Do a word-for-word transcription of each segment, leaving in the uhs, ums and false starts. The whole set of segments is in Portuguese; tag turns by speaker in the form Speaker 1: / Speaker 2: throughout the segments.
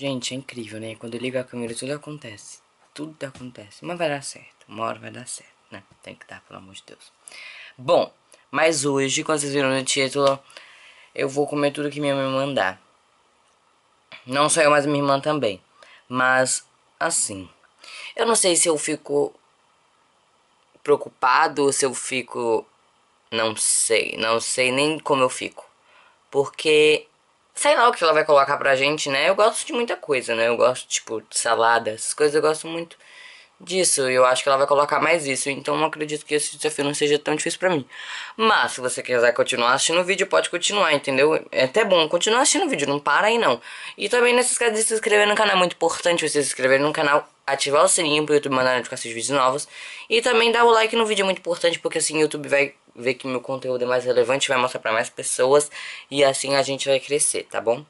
Speaker 1: Gente, é incrível, né? Quando eu ligo a câmera tudo acontece. Tudo acontece. Mas vai dar certo. Uma hora vai dar certo, né? Tem que dar, pelo amor de Deus. Bom, mas hoje, quando vocês viram no título, eu vou comer tudo que minha mãe mandar. Não só eu, mas minha irmã também. Mas, assim, eu não sei se eu fico preocupado ou se eu fico... Não sei, não sei nem como eu fico. Porque... sei lá o que ela vai colocar pra gente, né? Eu gosto de muita coisa, né? Eu gosto, tipo, de salada, essas coisas eu gosto muito disso. E eu acho que ela vai colocar mais isso. Então eu acredito que esse desafio não seja tão difícil pra mim. Mas, se você quiser continuar assistindo o vídeo, pode continuar, entendeu? É até bom continuar assistindo o vídeo, não para aí não. E também não se esqueça de se inscrever no canal. É muito importante você se inscrever no canal, ativar o sininho pro YouTube mandar notificações de vídeos novos. E também dar o like no vídeo, é muito importante, porque assim o YouTube vai ver que meu conteúdo é mais relevante, vai mostrar pra mais pessoas. E assim a gente vai crescer, tá bom?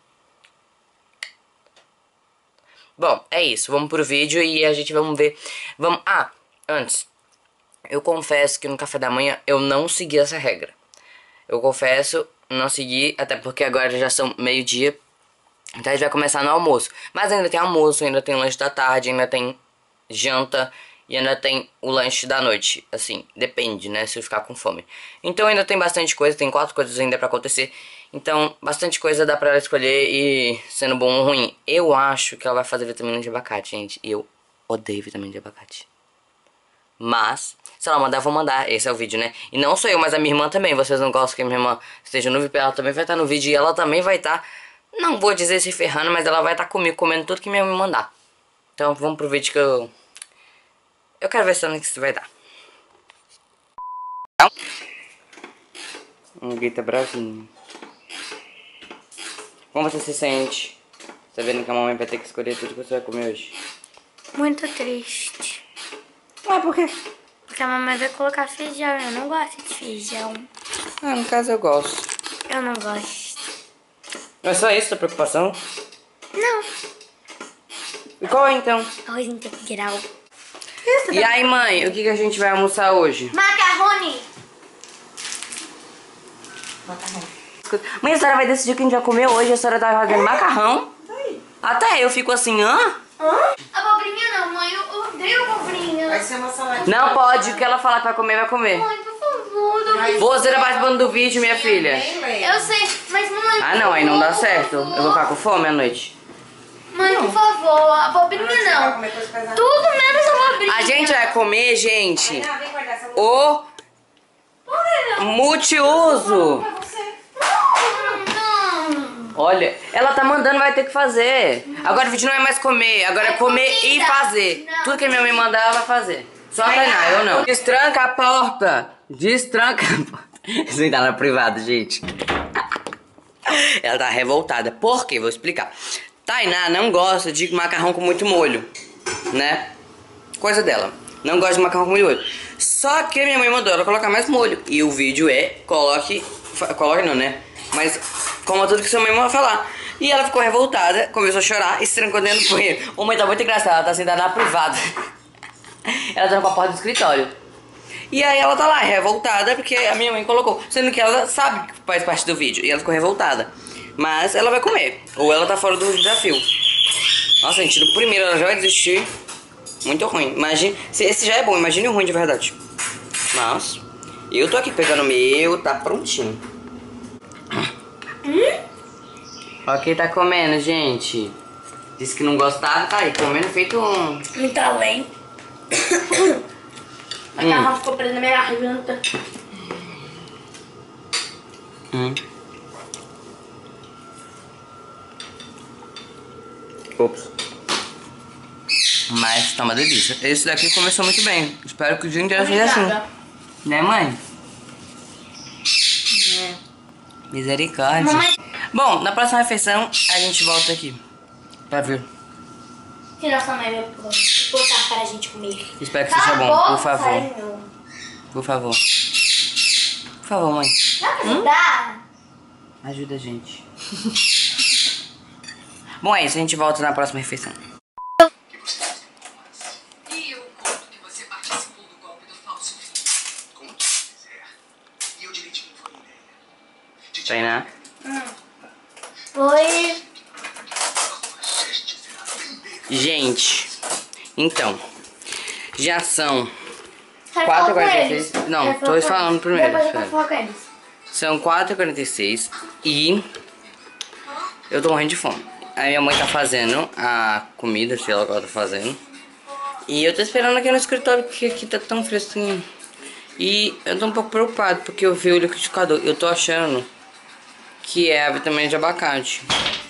Speaker 1: Bom, é isso, vamos pro vídeo e a gente vamos ver. Vamos. Ah, antes, eu confesso que no café da manhã eu não segui essa regra. Eu confesso, não segui, até porque agora já são meio-dia. Então a gente vai começar no almoço. Mas ainda tem almoço, ainda tem lanche da tarde, ainda tem janta e ainda tem o lanche da noite. Assim, depende, né, se eu ficar com fome. Então ainda tem bastante coisa, tem quatro coisas ainda pra acontecer. Então, bastante coisa dá pra ela escolher e sendo bom ou ruim. Eu acho que ela vai fazer vitamina de abacate, gente. E eu odeio vitamina de abacate. Mas, se ela mandar, eu vou mandar. Esse é o vídeo, né? E não sou eu, mas a minha irmã também. Vocês não gostam que a minha irmã esteja no vídeo, ela também vai estar no vídeo. E ela também vai estar, não vou dizer se ferrando, mas ela vai estar comigo comendo tudo que minha mãe mandar. Então vamos pro vídeo que eu... Eu quero ver se isso vai dar. Um grita bravinho. Como você se sente? Sabendo que a mamãe vai ter que escolher tudo que você vai comer hoje?
Speaker 2: Muito triste.
Speaker 1: Ah, por quê?
Speaker 2: Porque a mamãe vai colocar feijão. Eu não gosto de feijão.
Speaker 1: Ah, no caso eu gosto.
Speaker 2: Eu não gosto.
Speaker 1: Não é só isso a preocupação?
Speaker 2: Não.
Speaker 1: E qual é então?
Speaker 2: Arroz integral.
Speaker 1: E aí, mãe, o que, que a gente vai almoçar hoje?
Speaker 2: Macarrone.
Speaker 1: Macarrão. Mãe, a senhora vai decidir o que a gente vai comer hoje. A senhora tá fazendo macarrão? Até eu fico assim, hã?
Speaker 2: Hã? Abobrinha não, mãe. Eu odeio abobrinha.
Speaker 3: Vai ser uma saladinha.
Speaker 1: Não pode, o que ela falar que vai comer, vai comer.
Speaker 2: Mãe, por favor. Eu...
Speaker 1: Você tá participando do vídeo, minha filha.
Speaker 2: eu sei, mas mãe...
Speaker 1: Ah, não, aí não dá certo. Eu vou ficar com fome à noite.
Speaker 2: Mãe, por favor. Abobrinha não. Tudo menos abobrinha.
Speaker 1: A gente vai comer, gente, o multiuso. Olha, ela tá mandando, vai ter que fazer. Agora o vídeo não é mais comer, agora é comer e fazer. Tudo que minha mãe mandar, ela vai fazer. Só a Tainá, eu não. Destranca a porta. Destranca a porta. Isso aí tá na privada, gente. Ela tá revoltada. Por quê? Vou explicar. Tainá não gosta de macarrão com muito molho, né? Coisa dela. Não gosta de macarrão com muito molho. Só que minha mãe mandou ela colocar mais molho. E o vídeo é, coloque... Coloque não, né? Mas coma tudo que sua mãe vai falar. E ela ficou revoltada, começou a chorar e se trancou dentro do banheiro. Ô mãe, tá muito engraçada, ela tá sentada na privada. Ela tá com a porta do escritório. E aí ela tá lá, revoltada, porque a minha mãe colocou. Sendo que ela sabe que faz parte do vídeo. E ela ficou revoltada. Mas ela vai comer. Ou ela tá fora do desafio. Nossa, gente, no primeiro ela já vai desistir. Muito ruim. Imagine, se esse já é bom, imagine o ruim de verdade. Mas eu tô aqui pegando o meu, tá prontinho. Hum? Olha quem tá comendo, gente. Disse que não gostava, tá aí comendo feito um...
Speaker 2: Muito além. A macarrão ficou presa na minha garganta.
Speaker 1: Hum. Ops. Mas tá uma delícia. Esse daqui começou muito bem. Espero que o dia inteiro seja assim. Né, mãe? É. Misericórdia.
Speaker 2: Mamãe...
Speaker 1: Bom, na próxima refeição a gente volta aqui pra ver.
Speaker 2: Que nossa mãe vai colocar para a gente comer.
Speaker 1: Espero que
Speaker 2: Cala
Speaker 1: seja
Speaker 2: a
Speaker 1: bom,
Speaker 2: boca,
Speaker 1: por favor.
Speaker 2: Carinho.
Speaker 1: Por favor. Por favor, mãe.
Speaker 2: Dá pra ajudar?
Speaker 1: Hum? Ajuda a gente. Bom, é isso. A gente volta na próxima refeição.
Speaker 4: E eu conto que você participou do golpe do falso fim. Como tu quiser. E eu direitinho foi ideia.
Speaker 1: Tainá?
Speaker 2: Hum. Foi...
Speaker 1: Gente, então, já são
Speaker 2: Quero
Speaker 1: quatro e
Speaker 2: falar com
Speaker 1: quarenta e
Speaker 2: eles.
Speaker 1: seis. Não,
Speaker 2: Quero
Speaker 1: tô
Speaker 2: falar com
Speaker 1: falando
Speaker 2: eles.
Speaker 1: primeiro.
Speaker 2: Depois eu
Speaker 1: espera.
Speaker 2: quero falar com eles.
Speaker 1: São quatro e quarenta e seis e eu tô morrendo de fome. A minha mãe tá fazendo a comida, sei lá o que ela tá fazendo. E eu tô esperando aqui no escritório porque aqui tá tão fresquinho. E eu tô um pouco preocupado porque eu vi o liquidificador. Eu tô achando que é a vitamina de abacate.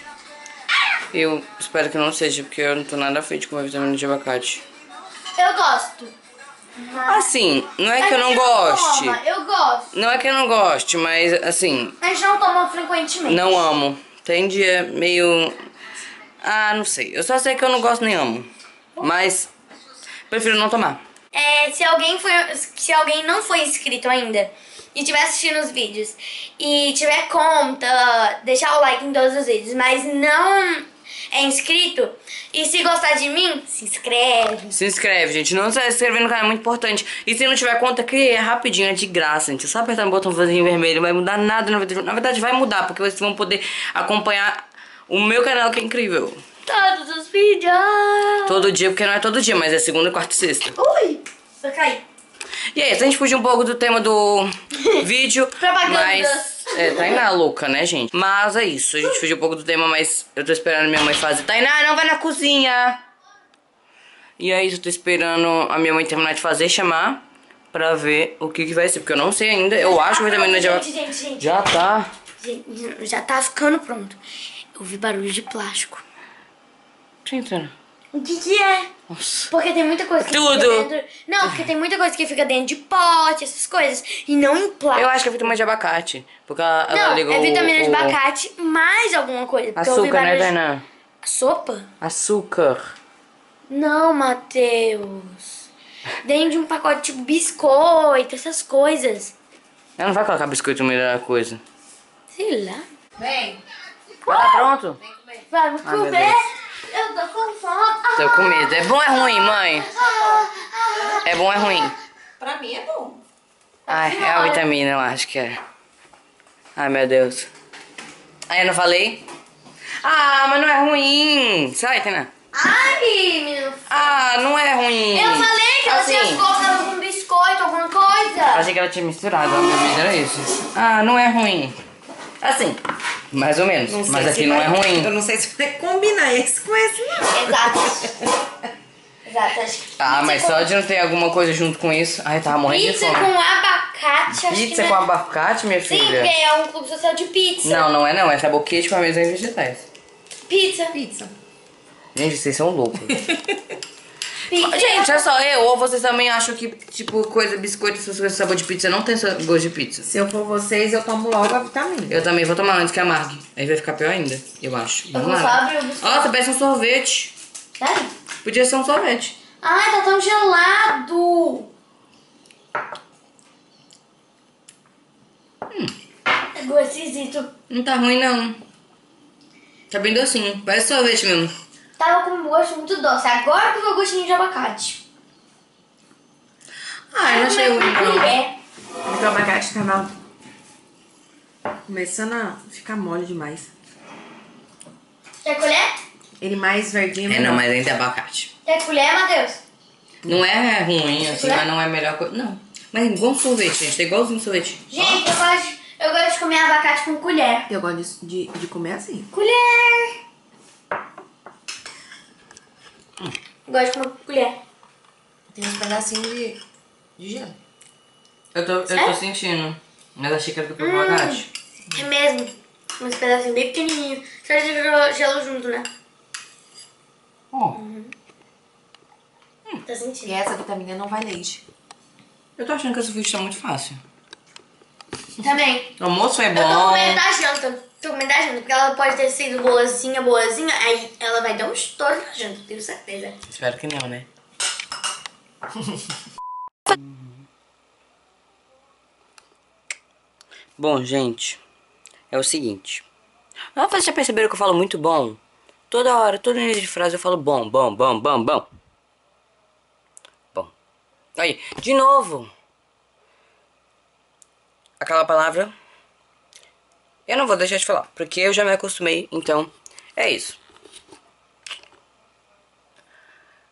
Speaker 1: Eu espero que não seja, porque eu não tô nada afim de comer vitamina de abacate.
Speaker 2: Eu gosto.
Speaker 1: Assim, não é
Speaker 2: A
Speaker 1: que eu não
Speaker 2: gente
Speaker 1: goste.
Speaker 2: toma, eu gosto.
Speaker 1: Não é que eu não goste, mas assim,
Speaker 2: A gente não toma frequentemente.
Speaker 1: não amo. Tem dia meio... Ah, não sei. Eu só sei que eu não gosto nem amo. Mas prefiro não tomar.
Speaker 2: É, se alguém foi, se alguém não foi inscrito ainda e estiver assistindo os vídeos e tiver conta, deixar o like em todos os vídeos, mas não é inscrito, e se gostar de mim, se inscreve.
Speaker 1: Se inscreve, gente. Não se inscrever no canal é muito importante. E se não tiver conta, cria, é rapidinho, é de graça, gente. É só apertar no botãozinho vermelho, não vai mudar nada na verdade. Na verdade vai mudar, porque vocês vão poder acompanhar o meu canal, que é incrível.
Speaker 2: Todos os vídeos.
Speaker 1: Todo dia, porque não é todo dia, mas é segunda, quarta e sexta.
Speaker 2: Ui, vai cair.
Speaker 1: E aí, a gente fugiu um pouco do tema do vídeo.
Speaker 2: Propaganda.
Speaker 1: Mas, é, Tainá louca, né, gente? Mas é isso, a gente fugiu um pouco do tema, mas eu tô esperando minha mãe fazer. Tainá, não vai na cozinha! E é isso, eu tô esperando a minha mãe terminar de fazer, chamar pra ver o que que vai ser. Porque eu não sei ainda, eu acho que vai terminar de...
Speaker 2: Gente, gente, gente.
Speaker 1: Já tá.
Speaker 2: Gente, já tá ficando pronto. Eu ouvi barulho de plástico.
Speaker 1: Tá entrando.
Speaker 2: O que que é?
Speaker 1: Nossa.
Speaker 2: Porque tem muita coisa que
Speaker 1: Tudo.
Speaker 2: fica dentro... Não, porque tem muita coisa que fica dentro de pote, essas coisas. E não em plástico.
Speaker 1: Eu acho que é vitamina de abacate. Porque ela, ela
Speaker 2: Não,
Speaker 1: ligou
Speaker 2: é vitamina de
Speaker 1: o-
Speaker 2: abacate mais alguma coisa. Porque eu ouvi
Speaker 1: Açúcar, né,
Speaker 2: barulho de-
Speaker 1: Tainá?
Speaker 2: Sopa?
Speaker 1: Açúcar.
Speaker 2: Não, Matheus. Dentro de um pacote tipo biscoito, essas coisas.
Speaker 1: Ela não vai colocar biscoito no meio da coisa.
Speaker 2: Sei lá.
Speaker 3: Vem,
Speaker 1: Já tá pronto?
Speaker 3: vem comer.
Speaker 2: Vamos
Speaker 1: Ai, meu
Speaker 2: comer.
Speaker 1: Deus.
Speaker 2: Eu tô com fome.
Speaker 1: Tô com medo. É bom ou é ruim, mãe? É bom ou é ruim?
Speaker 3: Pra mim é bom.
Speaker 1: Ai, é a vitamina, eu acho que é. Ai, meu Deus. Ai, eu não falei? Ah, mas não é ruim. Sai, Tainá.
Speaker 2: Ai, menino.
Speaker 1: Ah, não é ruim.
Speaker 2: Eu falei que ela tinha
Speaker 1: Assim,
Speaker 2: colocado algum biscoito, alguma coisa.
Speaker 1: achei que ela tinha misturado. A bebida era isso. Ah, não é ruim. Assim, mais ou menos.
Speaker 3: Não sei
Speaker 1: Mas
Speaker 3: se
Speaker 1: aqui não
Speaker 3: vai-
Speaker 1: é ruim.
Speaker 3: Eu não sei se vai combinar esse com esse, não.
Speaker 2: Exato. Exato. Acho que
Speaker 1: Ah,
Speaker 2: pizza
Speaker 1: mas
Speaker 2: com-
Speaker 1: só de não ter alguma coisa junto com isso. Ai, tava morrendo de
Speaker 2: Pizza
Speaker 1: fome.
Speaker 2: com abacate, acho
Speaker 1: Pizza
Speaker 2: que
Speaker 1: com
Speaker 2: não é...
Speaker 1: abacate, minha
Speaker 2: Sim,
Speaker 1: filha?
Speaker 2: porque é um clube social de pizza.
Speaker 1: Não, não é não. Essa é boquete com a mesa em vegetais.
Speaker 2: Pizza.
Speaker 3: Pizza.
Speaker 1: Gente, vocês são loucos.
Speaker 2: Pizza.
Speaker 1: Gente, é só eu ou vocês também acham que, tipo, coisa, biscoito, essas coisas, sabor de pizza não tem sa- gosto de pizza?
Speaker 3: Se eu for vocês, eu tomo logo a vitamina.
Speaker 1: Eu também vou tomar antes que amargue. Aí vai ficar pior ainda, eu acho.
Speaker 2: Eu
Speaker 1: Vamos
Speaker 2: vou só
Speaker 1: lá.
Speaker 2: abrir o biscoito.
Speaker 1: Nossa, parece um sorvete.
Speaker 2: Sério?
Speaker 1: Podia ser um sorvete.
Speaker 2: Ai, tá tão gelado. Hum. É gosto esquisito.
Speaker 1: Não tá ruim, não. Tá bem docinho. Parece sorvete mesmo.
Speaker 2: Tava com um gosto muito doce. Agora que eu gostinho de abacate.
Speaker 1: Ah, eu não achei ruim, não.
Speaker 2: É.
Speaker 3: Porque o abacate tava começando a ficar mole demais.
Speaker 2: Quer colher?
Speaker 3: Ele mais verdinho.
Speaker 1: É, não, mas ainda é abacate.
Speaker 2: Quer colher, Matheus?
Speaker 1: Não é ruim, assim, mas não é a melhor coisa. Não. Mas é igual um sorvete, gente. É igualzinho um sorvete.
Speaker 2: Gente, eu gosto, de- eu gosto de comer abacate com colher.
Speaker 3: Eu gosto de, de, de comer assim.
Speaker 2: Colher! Eu gosto de comer com colher.
Speaker 3: Tem uns pedacinhos de, de gelo.
Speaker 1: Eu tô, eu tô
Speaker 2: Sério?
Speaker 1: sentindo. Mas achei que era do próprio abacate.
Speaker 2: É mesmo. Uns pedacinhos bem pequenininhos. Só de gelo- gelo junto, né?
Speaker 1: Ó.
Speaker 2: Tá
Speaker 3: E
Speaker 2: sentindo?
Speaker 3: essa vitamina não vai leite.
Speaker 1: Eu tô achando que esse vídeo tá muito fácil.
Speaker 2: Também.
Speaker 1: O almoço foi
Speaker 2: Eu tô
Speaker 1: bom.
Speaker 2: com medo da janta. Tô com medo da janta, porque ela pode ter sido boazinha, boazinha, aí ela vai dar um estouro na janta, tenho certeza.
Speaker 1: Espero que não, né? Bom, gente, é o seguinte. Ah, vocês já perceberam que eu falo muito bom? Toda hora, todo início de frase eu falo bom, bom, bom, bom, bom. Bom. Aí, de novo. Aquela palavra eu não vou deixar de falar, porque eu já me acostumei, então é isso.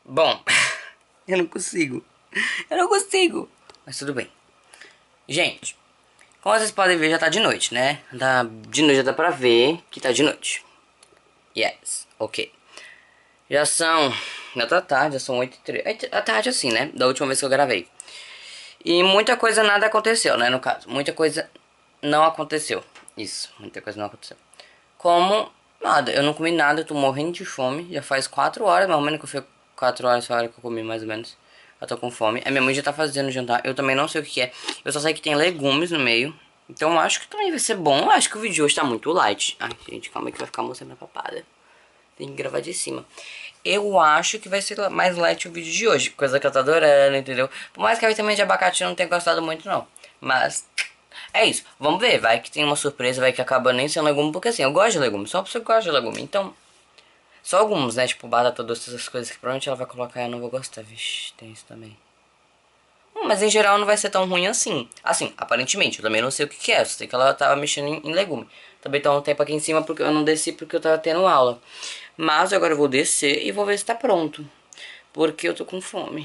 Speaker 1: Bom, eu não consigo. Eu não consigo. Mas tudo bem. Gente, como vocês podem ver, já tá de noite, né? Tá, de noite já dá pra ver que tá de noite. Yes, ok. Já são... Já tá tarde, já são oito e três. É tarde assim, né? Da última vez que eu gravei. E muita coisa nada aconteceu, né? No caso, muita coisa não aconteceu. Isso, muita coisa não aconteceu. Como nada, eu não comi nada, eu tô morrendo de fome. Já faz quatro horas, mais ou menos que eu fui quatro horas, foi a hora que eu comi, mais ou menos. Eu tô com fome. A minha mãe já tá fazendo jantar. Eu também não sei o que é. Eu só sei que tem legumes no meio. Então eu acho que também vai ser bom. Eu acho que o vídeo de hoje tá muito light. Ai, gente, calma aí que vai ficar mostrando a papada. Tem que gravar de cima. Eu acho que vai ser mais light o vídeo de hoje. Coisa que eu tô adorando, entendeu? Por mais que a vitamina de abacate eu não tenha gostado muito, não. Mas... é isso, vamos ver, vai que tem uma surpresa, vai que acaba nem sendo legume, porque assim, eu gosto de legume, só uma pessoa que gosta de legume, então, só alguns, né, tipo batata doce, essas coisas que provavelmente ela vai colocar e eu não vou gostar, vixe, tem isso também. Hum, mas em geral não vai ser tão ruim assim, assim, aparentemente, eu também não sei o que que é, eu sei que ela tava mexendo em, em legume, também tá um tempo aqui em cima porque eu não desci porque eu tava tendo aula, mas agora eu vou descer e vou ver se tá pronto, porque eu tô com fome.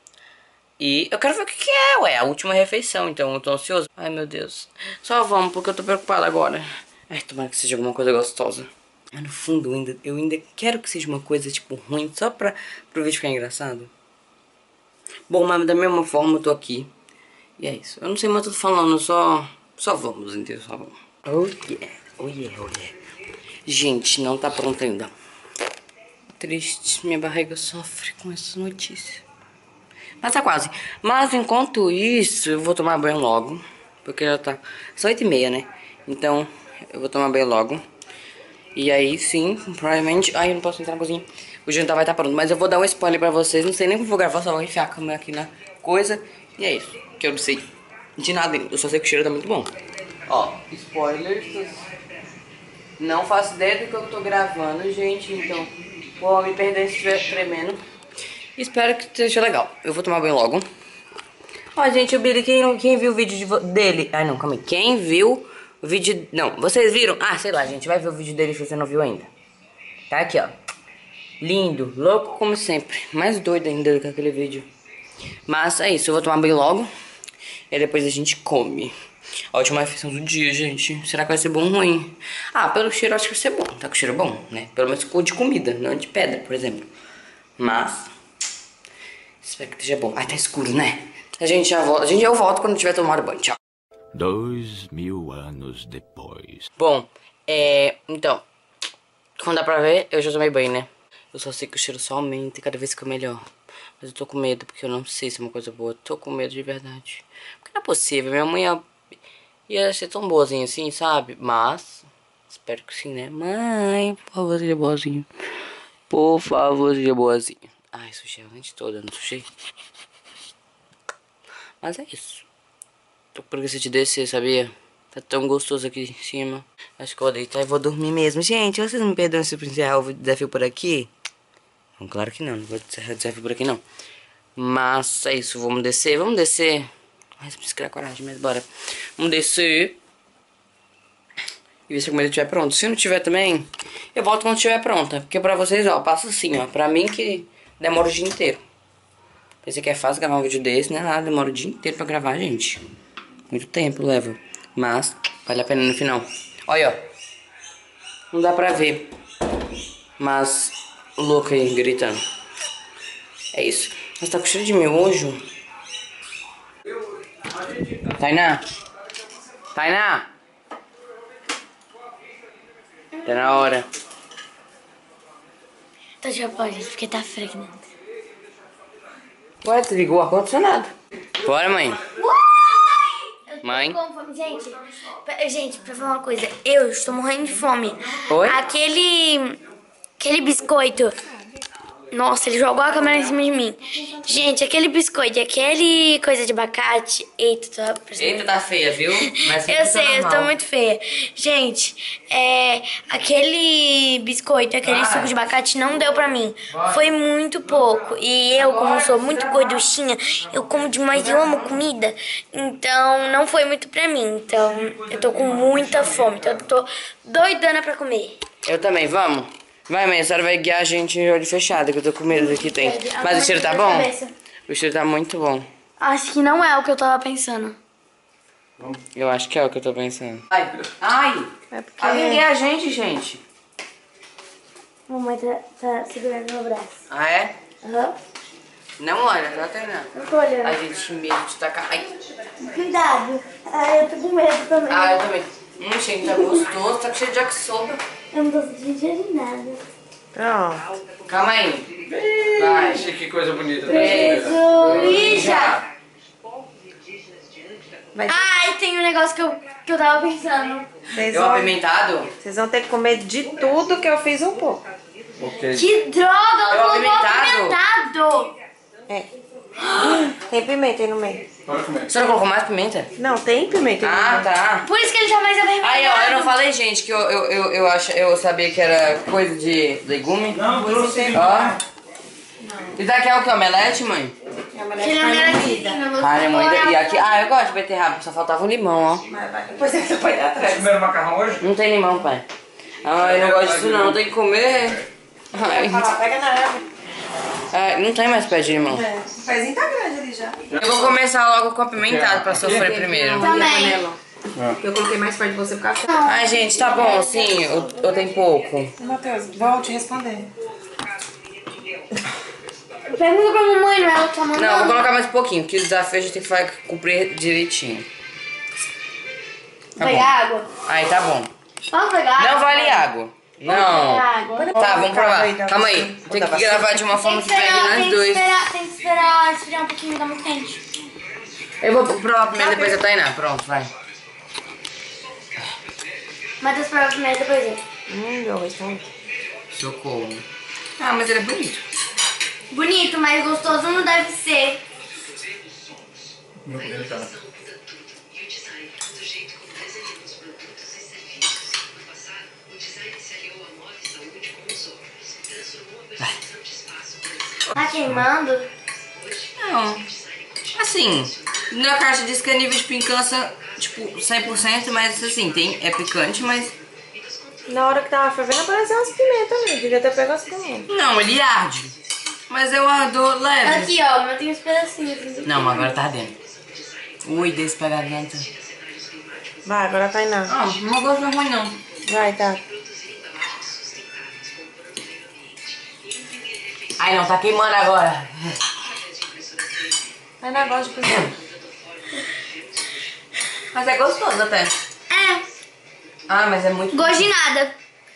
Speaker 1: E eu quero ver o que que é, ué, a última refeição, então eu tô ansioso. Ai, meu Deus. Só vamos, porque eu tô preocupada agora. Ai, tomara que seja alguma coisa gostosa. Mas no fundo, eu ainda, eu ainda quero que seja uma coisa, tipo, ruim, só pra, pro vídeo ficar engraçado. Bom, mas da mesma forma eu tô aqui. E é isso. Eu não sei mais o que eu tô falando, só... Só vamos, entendeu? Só vamos. Oh yeah, oh yeah, oh yeah. Gente, não tá pronto ainda. Triste, minha barriga sofre com essa notícia. Mas tá quase. Mas enquanto isso, eu vou tomar banho logo. Porque já tá... são oito e meia, né? Então, eu vou tomar banho logo. E aí, sim, provavelmente... ai, eu não posso entrar na cozinha. O jantar vai estar pronto. Mas eu vou dar um spoiler pra vocês. Não sei nem como vou gravar, só vou enfiar a câmera aqui na coisa. E é isso. Que eu não sei de nada. Eu só sei que o cheiro tá muito bom. Ó, spoilers. Não faço ideia do que eu tô gravando, gente. Então, vou me perder se estiver tremendo. Espero que seja legal. Eu vou tomar banho logo. Ó, gente, o Billy, quem, quem viu o vídeo de dele... ai, não, calma aí. Quem viu o vídeo... não, vocês viram? Ah, sei lá, gente. Vai ver o vídeo dele se você não viu ainda. Tá aqui, ó. Lindo, louco como sempre. Mais doido ainda do que aquele vídeo. Mas é isso, eu vou tomar banho logo. E aí depois a gente come. A última refeição do dia, gente. Será que vai ser bom ou ruim? Ah, pelo cheiro acho que vai ser bom. Tá com cheiro bom, né? Pelo menos cor de comida, não de pedra, por exemplo. Mas... espero que esteja bom. Ai, tá escuro, né? A gente já volta. A gente eu volto quando tiver tomado banho. Tchau.
Speaker 5: Dois mil anos depois.
Speaker 1: Bom, é... então... como dá pra ver, eu já tomei banho, né? Eu só sei que o cheiro só aumenta e cada vez fica melhor. Mas eu tô com medo, porque eu não sei se é uma coisa boa. Eu tô com medo de verdade. Porque não é possível. Minha mãe ia, ia ser tão boazinha assim, sabe? Mas... espero que sim, né? Mãe, por favor, seja boazinha. Por favor, seja boazinha. Ai, sujei a lente toda, não sujei? Mas é isso. Tô com preguiça de descer, sabia? Tá tão gostoso aqui em cima. Acho que eu vou deitar e vou dormir mesmo. Gente, vocês me perdoam se eu encerrar o desafio por aqui? Não, claro que não, não vou encerrar o desafio por aqui não. Mas é isso, vamos descer, vamos descer. Ai, preciso criar coragem, mas bora. Vamos descer. E ver se a comida estiver pronta. Se não tiver também, eu volto quando estiver pronta. Porque pra vocês, ó, passa assim, ó. Pra mim que demora o dia inteiro. Pensei que é fácil gravar um vídeo desse, né? Nada, demora o dia inteiro pra gravar, gente. Muito tempo leva. Mas vale a pena no final. Olha, ó. Não dá pra ver. Mas o louco aí gritando. É isso. Mas tá com cheiro de miojo. Tainá. Tainá. Tá na hora.
Speaker 2: Então já pode, porque tá fregando.
Speaker 1: Ué, tu ligou o ar-condicionado. Bora, mãe. Mãe.
Speaker 2: Com fome, gente. Pra, gente, pra falar uma coisa, eu estou morrendo de fome.
Speaker 1: Oi?
Speaker 2: Aquele. Aquele biscoito. Nossa, ele jogou a câmera em cima de mim. Gente, aquele biscoito, aquele coisa de abacate. Eita, tô...
Speaker 1: Eita, tá feia, viu? Mas
Speaker 2: eu sei, eu tô muito feia. Gente, é, aquele biscoito, aquele
Speaker 1: Vai.
Speaker 2: suco de abacate não deu pra mim. Vai. Foi muito pouco. E eu, como sou muito gorduchinha, eu como demais, eu amo comida. Então, não foi muito pra mim. Então, eu tô com muita fome. Então, eu tô doidana pra comer.
Speaker 1: Eu também, vamos? Vai, mãe, a senhora vai guiar a gente de olho fechado, que eu tô com medo do que tem. Mas o cheiro tá bom? O cheiro tá muito bom.
Speaker 2: Acho que não é o que eu tava pensando.
Speaker 1: Eu acho que é o que eu tô pensando. Ai, ai!
Speaker 3: É porque...
Speaker 1: Vai vender a gente, gente.
Speaker 2: Mamãe tá, tá segurando meu braço.
Speaker 1: Ah, é?
Speaker 2: Aham.
Speaker 1: Não olha, tá terminando.
Speaker 2: Eu tô olhando.
Speaker 1: A gente tem medo de tacar. Ai.
Speaker 2: Cuidado. Ai, eu tô com medo também.
Speaker 1: Ah, eu também. Hum, cheiro tá gostoso, tá cheio de yakisoba.
Speaker 2: Eu não tô sentindo cheiro de nada.
Speaker 3: Pronto.
Speaker 1: Calma aí. Vai.
Speaker 6: Que coisa bonita.
Speaker 1: Três,
Speaker 2: E já.
Speaker 3: Vai...
Speaker 2: Ai, tem um negócio que eu, que eu tava pensando.
Speaker 3: Vocês
Speaker 1: Eu
Speaker 3: vão...
Speaker 1: apimentado?
Speaker 3: Vocês vão ter que comer de tudo que eu fiz um pouco.
Speaker 6: Ok.
Speaker 2: Que droga, eu
Speaker 1: Eu
Speaker 2: tô
Speaker 1: apimentado?
Speaker 2: apimentado.
Speaker 3: É. Tem pimenta aí no meio.
Speaker 6: Bora comer.
Speaker 1: A senhora colocou mais pimenta?
Speaker 3: Não, tem pimenta aí no
Speaker 1: Ah,
Speaker 3: meio.
Speaker 1: tá.
Speaker 2: Por isso que ele tá mais avermelhado.
Speaker 1: Aí, ó, eu não falei, gente, que eu, eu, eu, eu, ach, eu sabia que era coisa de legume.
Speaker 6: Não, trouxe.
Speaker 1: Ó. E daqui é o que? Omelete, mãe?
Speaker 2: Ele é melancia.
Speaker 1: Carne moída. E aqui. Ah, eu gosto de beterraba, só faltava um limão, ó.
Speaker 3: Vai, vai. Depois é que você põe
Speaker 6: Vocês
Speaker 3: atrás.
Speaker 6: comeram macarrão hoje?
Speaker 1: Não tem limão, pai. Ah, eu não gosto disso não, tem que comer. Ai,
Speaker 3: Vai lá, pega na árvore.
Speaker 1: ai, não tem mais pé de limão.
Speaker 3: É. O pezinho tá grande ali já.
Speaker 1: Eu vou começar logo com apimentado pra sofrer primeiro.
Speaker 2: Também.
Speaker 3: Eu coloquei mais perto de você por causa...
Speaker 1: Ai, gente, tá bom, sim, ou, ou tem pouco?
Speaker 3: Matheus, volte responder.
Speaker 2: Pergunta pra mamãe, não é ela que tá mandando.
Speaker 1: Não, vou colocar mais um pouquinho, porque o desafio a gente tem que fa- cumprir direitinho. Tá
Speaker 2: Pegar
Speaker 1: bom.
Speaker 2: água.
Speaker 1: Aí, tá bom.
Speaker 2: Vamos pegar água?
Speaker 1: Não vale água. Não.
Speaker 2: Pegar água.
Speaker 1: Tá, vamos provar.
Speaker 3: Aí, tá.
Speaker 1: Calma aí. Tem que gravar de uma
Speaker 2: Tem
Speaker 1: forma
Speaker 2: que
Speaker 1: que pegue
Speaker 2: esperar,
Speaker 1: nós
Speaker 2: tem que
Speaker 1: dois.
Speaker 2: esperar, tem que esperar esfriar um pouquinho, tá muito quente.
Speaker 1: Eu vou provar primeiro, depois a Tainá. Pronto, vai.
Speaker 2: Matheus prova primeiro, depois eu.
Speaker 3: Hum, meu arroz tá muito.
Speaker 1: Socorro. Ah, mas ele é bonito.
Speaker 2: Bonito, mas gostoso não deve ser.
Speaker 6: Meu Deus, cara.
Speaker 4: E o design, do jeito como desenhamos produtos e serviços. No passado, o design se aliou à moda e saúde com os órgãos. Transformou a percepção de espaço para
Speaker 2: Tá queimando?
Speaker 1: Não. Assim, na caixa diz que é nível de picância, tipo, cem por cento, mas assim, tem, é picante, mas...
Speaker 3: Na hora que tava fervendo, apareceu umas pimentas ali. Devia ter pegado as pimentas.
Speaker 1: Não, ele arde. Mas eu ardor leve.
Speaker 2: Aqui, ó, mas tem uns pedacinhos.
Speaker 1: Não, agora tá ardendo. Ui, desse pegar dentro.
Speaker 3: Vai, agora tá indo.
Speaker 1: Ah, não gosto não é ruim não.
Speaker 3: Vai, tá.
Speaker 1: Ai não, tá queimando agora.
Speaker 3: Vai na gosta de cozinhar.
Speaker 1: Mas é gostoso até.
Speaker 2: É,
Speaker 1: Ah, mas é muito...
Speaker 2: gosto de nada.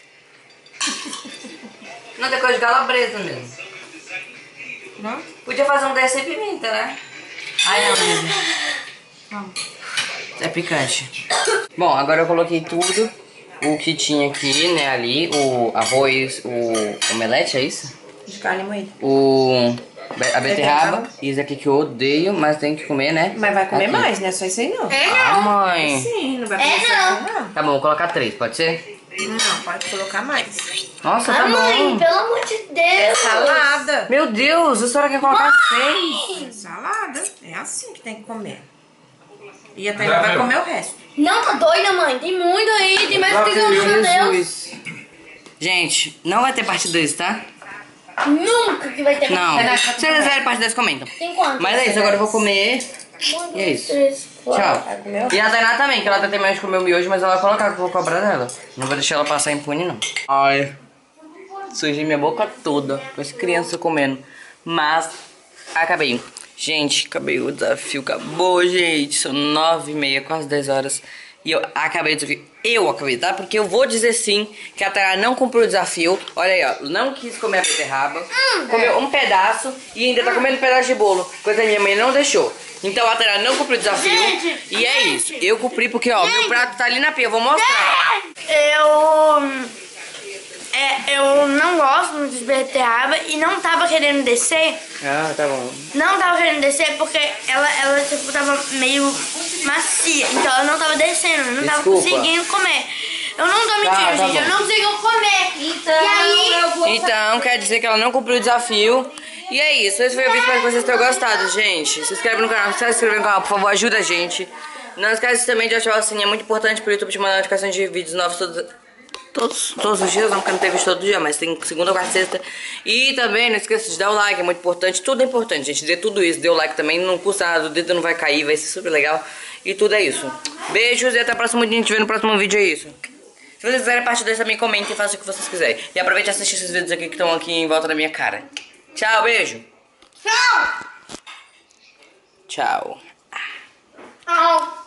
Speaker 1: Não, tem coisa de calabresa mesmo.
Speaker 3: Não?
Speaker 1: Podia fazer um desse sem pimenta, né? Ai não, mesmo. Não. É picante. Bom, agora eu coloquei tudo. O que tinha aqui, né, ali. O arroz, o omelete, é isso?
Speaker 3: De carne moída.
Speaker 1: O... A beterraba. Isso aqui que eu odeio, mas tem que comer, né?
Speaker 3: Mas vai comer
Speaker 1: Aqui.
Speaker 3: mais, né? Só isso aí não.
Speaker 2: É
Speaker 1: Ah,
Speaker 2: não.
Speaker 1: mãe.
Speaker 3: Sim, não vai
Speaker 2: É,
Speaker 3: comer só
Speaker 2: não.
Speaker 3: isso, não.
Speaker 1: Tá bom, vou colocar três, pode ser?
Speaker 3: Não, pode colocar mais.
Speaker 1: Nossa, tá
Speaker 2: Ah, mãe,
Speaker 1: bom.
Speaker 2: pelo amor de Deus.
Speaker 3: Salada.
Speaker 1: Meu Deus, a senhora quer colocar seis?
Speaker 3: Salada. É assim que tem que comer. E a Tainá vai comer o resto.
Speaker 2: Não, tá doida, mãe. Tem muito aí, tem mais que tem meu Deus.
Speaker 1: Jesus. Gente, não vai ter parte dois, tá?
Speaker 2: Nunca que vai ter
Speaker 1: Não.
Speaker 2: mais.
Speaker 1: Se vocês quiserem parte dois, comentam.
Speaker 2: Tem quanto?
Speaker 1: Mas é isso, agora eu vou comer.
Speaker 2: Um,
Speaker 1: E é
Speaker 2: dois,
Speaker 1: isso.
Speaker 2: três, quatro.
Speaker 1: Tchau.
Speaker 3: Vai comer o
Speaker 1: E a Tainá também, que ela tá terminando de comer o miojo, mas ela vai colocar que eu vou cobrar dela. Não vou deixar ela passar impune, não. Ai, sujei minha boca toda com as crianças comendo. Mas, acabei. Gente, acabei o desafio. Acabou, gente. São nove e meia, quase dez horas. E eu acabei o desafio. Eu acabei, tá? Porque eu vou dizer sim que a Tainá não cumpriu o desafio. Olha aí, ó. Não quis comer a beterraba. Comeu um pedaço e ainda tá comendo um pedaço de bolo. Coisa que minha mãe não deixou. Então a Tainá não cumpriu o desafio.
Speaker 2: Gente,
Speaker 1: E é isso. Eu cumpri porque, ó, meu prato tá ali na pia. Eu vou mostrar.
Speaker 2: Eu... É, eu não gosto muito de beterraba e não tava querendo descer.
Speaker 1: Ah, tá bom.
Speaker 2: Não tava querendo descer porque ela, ela tipo, tava meio macia. Então ela não tava descendo, não tava
Speaker 1: Desculpa.
Speaker 2: conseguindo comer. Eu não tô mentindo,
Speaker 1: Tá, tá
Speaker 2: gente.
Speaker 1: bom.
Speaker 2: Eu não consigo comer. Então, e aí... eu vou...
Speaker 1: Então, quer dizer que ela não cumpriu o desafio. E é isso. Esse foi o vídeo, espero que vocês tenham gostado, gente. Se inscreve no canal. Se não se inscrever no canal, por favor, ajuda a gente. Não esquece também de ativar o sininho. É muito importante pro YouTube te mandar notificações de vídeos novos todos... Todos, todos os dias, não, porque não tem vídeo todo dia, mas tem segunda, quarta, sexta. E também não esqueça de dar o like, é muito importante. Tudo é importante, gente. Dê tudo isso, dê o like também. Não custa nada, o dedo não vai cair, vai ser super legal. E tudo é isso. Beijos e até o próximo dia. A gente vê no próximo vídeo, é isso. Se vocês quiserem parte dois também, comentem e façam o que vocês quiserem. E aproveite e assistir esses vídeos aqui que estão aqui em volta da minha cara. Tchau, beijo.
Speaker 2: Tchau.
Speaker 1: Tchau.
Speaker 2: Tchau.